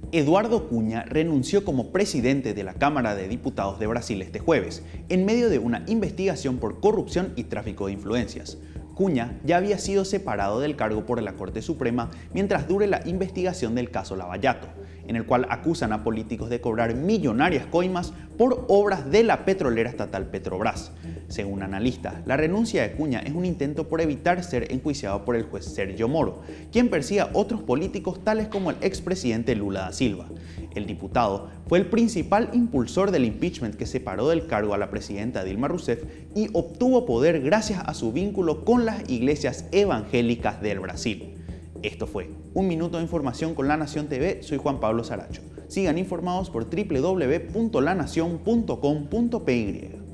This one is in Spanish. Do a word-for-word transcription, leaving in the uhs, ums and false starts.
Eduardo Cunha renunció como presidente de la Cámara de Diputados de Brasil este jueves, en medio de una investigación por corrupción y tráfico de influencias. Cunha ya había sido separado del cargo por la Corte Suprema mientras dure la investigación del caso Lava Jato, en el cual acusan a políticos de cobrar millonarias coimas por obras de la petrolera estatal Petrobras. Según analistas, la renuncia de Cunha es un intento por evitar ser enjuiciado por el juez Sergio Moro, quien persigue a otros políticos tales como el expresidente Lula da Silva. El diputado fue el principal impulsor del impeachment que separó del cargo a la presidenta Dilma Rousseff y obtuvo poder gracias a su vínculo con las iglesias evangélicas del Brasil. Esto fue Un Minuto de Información con La Nación T V, soy Juan Pablo Saracho. Sigan informados por w w w punto la nación punto com punto p y.